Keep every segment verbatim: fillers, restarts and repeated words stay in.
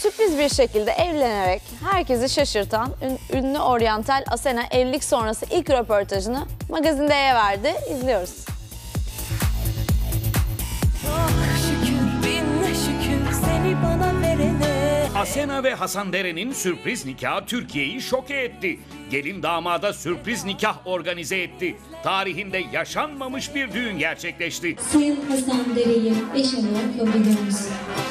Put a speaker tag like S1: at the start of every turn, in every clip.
S1: Sürpriz bir şekilde evlenerek herkesi şaşırtan ün- ünlü oryantal Asena evlilik sonrası ilk röportajını Magazin D'ye verdi. İzliyoruz.
S2: Asena ve Hasan Dere'nin sürpriz nikahı Türkiye'yi şoke etti. Gelin damada sürpriz nikah organize etti. Tarihinde yaşanmamış bir düğün gerçekleşti.
S3: Sayın Hasan Dere'yi eş olarak kabul ediyor musunuz?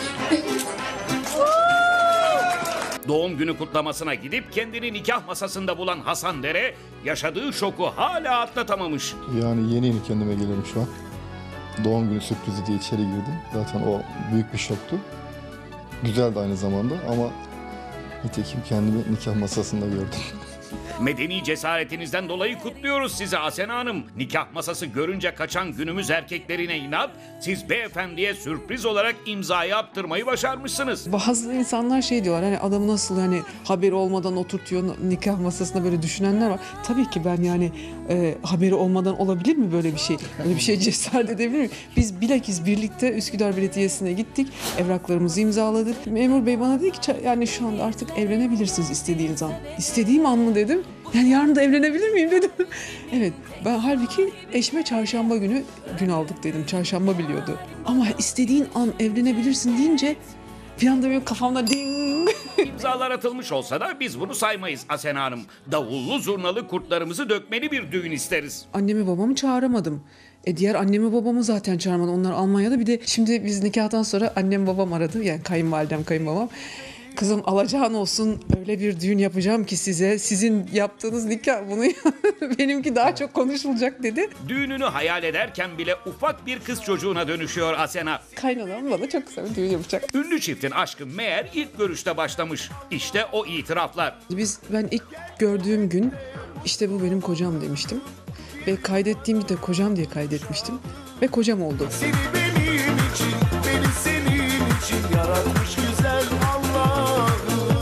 S2: Doğum günü kutlamasına gidip kendini nikah masasında bulan Hasan Dere yaşadığı şoku hala atlatamamış.
S4: Yani yeni yeni kendime geliyorum şu an. Doğum günü sürprizi diye içeri girdim. Zaten o büyük bir şoktu. Güzeldi aynı zamanda ama nitekim kendimi nikah masasında gördüm.
S2: Medeni cesaretinizden dolayı kutluyoruz sizi Asena Hanım. Nikah masası görünce kaçan günümüz erkeklerine inat, siz beyefendiye sürpriz olarak imzayı attırmayı başarmışsınız.
S5: Bazı insanlar şey diyorlar, hani adam nasıl hani haberi olmadan oturtuyor nikah masasında, böyle düşünenler var. Tabii ki ben yani e, haberi olmadan olabilir mi böyle bir şey? Böyle bir şey cesaret edebilir miyim? Biz bilakis birlikte Üsküdar Belediyesi'ne gittik, evraklarımızı imzaladık. Memur bey bana dedi ki yani şu anda artık evlenebilirsiniz istediğiniz an. İstediğim an mı dedim. Yani yarın da evlenebilir miyim dedim. Evet, ben halbuki eşime çarşamba günü gün aldık dedim. Çarşamba biliyordu. Ama istediğin an evlenebilirsin deyince bir anda benim kafamda ding.
S2: İmzalar atılmış olsa da biz bunu saymayız Asena Hanım. Davullu zurnalı kurtlarımızı dökmeli bir düğün isteriz.
S5: Annemi babamı çağıramadım. E diğer annemi babamı zaten çağırmadım. Onlar Almanya'da. Bir de şimdi biz nikahtan sonra annem babam aradı. Yani kayınvalidem, kayınbabam. Kızım alacağın olsun, öyle bir düğün yapacağım ki size. Sizin yaptığınız nikah bunu benimki daha çok konuşulacak dedi.
S2: Düğününü hayal ederken bile ufak bir kız çocuğuna dönüşüyor Asena.
S5: Kaynanam bana çok güzel bir düğün yapacak.
S2: Ünlü çiftin aşkı meğer ilk görüşte başlamış. İşte o itiraflar.
S5: Biz ben ilk gördüğüm gün işte bu benim kocam demiştim. Ve kaydettiğimde de kocam diye kaydetmiştim. Ve kocam oldu.
S6: Seni benim için, beni senin için yaratmış güzel Allah'ım.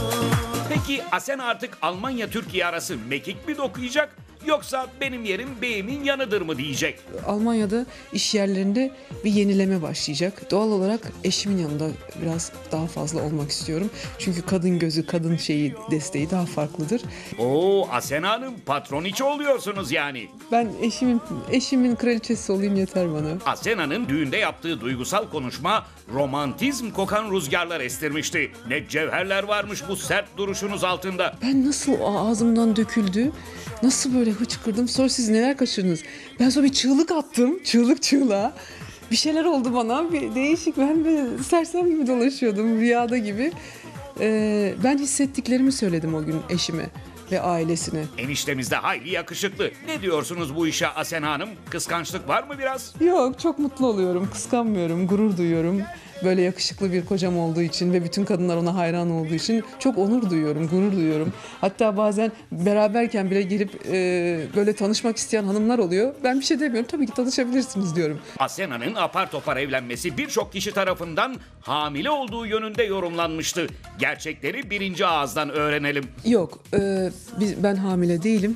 S2: Peki Asena artık Almanya-Türkiye arası mekik mi dokuyacak? Yoksa benim yerim beyimin yanıdır mı diyecek?
S5: Almanya'da iş yerlerinde bir yenileme başlayacak. Doğal olarak eşimin yanında biraz daha fazla olmak istiyorum. Çünkü kadın gözü, kadın şeyi, desteği daha farklıdır.
S2: Oo Asena Hanım, patroniçe oluyorsunuz yani.
S5: Ben eşimin eşimin kraliçesi olayım yeter bana.
S2: Asena'nın düğünde yaptığı duygusal konuşma romantizm kokan rüzgarlar estirmişti. Ne cevherler varmış bu sert duruşunuz altında.
S5: Ben nasıl ağzımdan döküldü, nasıl böyle hıçkırdım, sonra siz neler kaçırdınız? Ben sonra bir çığlık attım, çığlık çığlığa. Bir şeyler oldu bana, bir değişik, ben bir sersem gibi dolaşıyordum, rüyada gibi. Ee, ben hissettiklerimi söyledim o gün eşime ve ailesine.
S2: Eniştemiz de hayli yakışıklı. Ne diyorsunuz bu işe Asena Hanım? Kıskançlık var mı biraz?
S5: Yok, çok mutlu oluyorum, kıskanmıyorum, gurur duyuyorum. Böyle yakışıklı bir kocam olduğu için ve bütün kadınlar ona hayran olduğu için çok onur duyuyorum, gurur duyuyorum. Hatta bazen beraberken bile gelip e, böyle tanışmak isteyen hanımlar oluyor. Ben bir şey demiyorum, tabii ki tanışabilirsiniz diyorum.
S2: Asena'nın apar topar evlenmesi birçok kişi tarafından hamile olduğu yönünde yorumlanmıştı. Gerçekleri birinci ağızdan öğrenelim.
S5: Yok, e, biz, ben hamile değilim.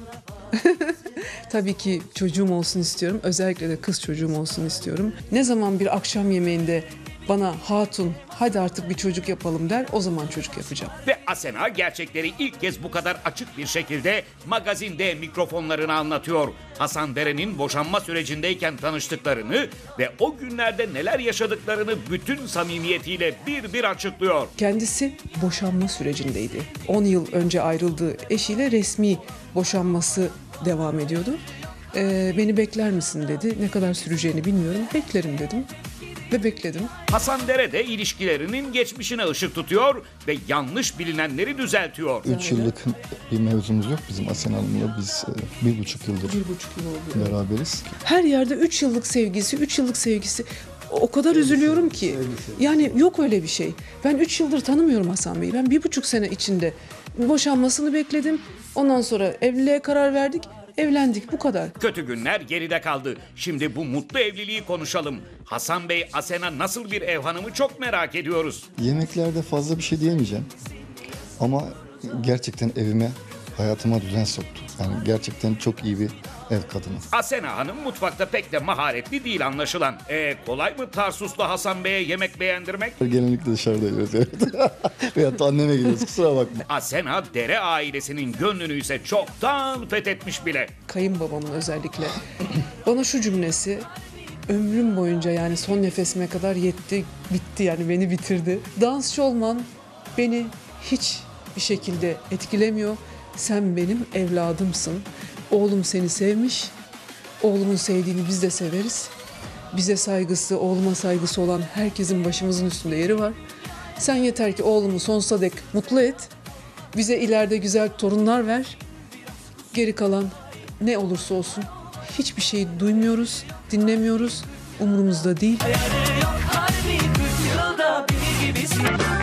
S5: Tabii ki çocuğum olsun istiyorum. Özellikle de kız çocuğum olsun istiyorum. Ne zaman bir akşam yemeğinde bana hatun hadi artık bir çocuk yapalım der, o zaman çocuk yapacağım.
S2: Ve Asena gerçekleri ilk kez bu kadar açık bir şekilde Magazin D mikrofonlarına anlatıyor. Hasan Dere'nin boşanma sürecindeyken tanıştıklarını ve o günlerde neler yaşadıklarını bütün samimiyetiyle bir bir açıklıyor.
S5: Kendisi boşanma sürecindeydi. on yıl önce ayrıldığı eşiyle resmi boşanması devam ediyordu. Ee, beni bekler misin dedi. Ne kadar süreceğini bilmiyorum. Beklerim dedim. Ve bekledim.
S2: Hasan Dere de ilişkilerinin geçmişine ışık tutuyor ve yanlış bilinenleri düzeltiyor.
S4: Üç yıllık bir mevzumuz yok bizim Asena Hanım'la. Biz e, bir buçuk yıldır
S5: Bir buçuk yıl oldu.
S4: beraberiz.
S5: Her yerde üç yıllık sevgisi, üç yıllık sevgisi. O kadar üzülüyorum ki. Yani yok öyle bir şey. Ben üç yıldır tanımıyorum Hasan Bey'i. Ben bir buçuk sene içinde boşanmasını bekledim. Ondan sonra evliliğe karar verdik. Evlendik, bu kadar.
S2: Kötü günler geride kaldı. Şimdi bu mutlu evliliği konuşalım. Hasan Bey, Asena nasıl bir ev hanımı çok merak ediyoruz.
S4: Yemeklerde fazla bir şey diyemeyeceğim. Ama gerçekten evime, hayatıma düzen soktu. Yani gerçekten çok iyi bir ev kadını.
S2: Asena Hanım mutfakta pek de maharetli değil anlaşılan. E kolay mı Tarsuslu Hasan Bey'e yemek beğendirmek?
S4: Genellikle dışarıda yiyoruz evet. Veyahut da anneme gidiyoruz, kusura bakma.
S2: Asena Dere ailesinin gönlünü ise çoktan fethetmiş bile.
S5: Kayınbabamın özellikle bana şu cümlesi ömrüm boyunca, yani son nefesime kadar yetti, bitti, yani beni bitirdi. Dansçı olman beni hiç bir şekilde etkilemiyor. Sen benim evladımsın. Oğlum seni sevmiş. Oğlumun sevdiğini biz de severiz. Bize saygısı, oğluma saygısı olan herkesin başımızın üstünde yeri var. Sen yeter ki oğlumu sonsuza dek mutlu et. Bize ileride güzel torunlar ver. Geri kalan ne olursa olsun hiçbir şey duymuyoruz, dinlemiyoruz. Umurumuzda değil.
S7: Hayali yok harbi kırk yılda bir gibisin.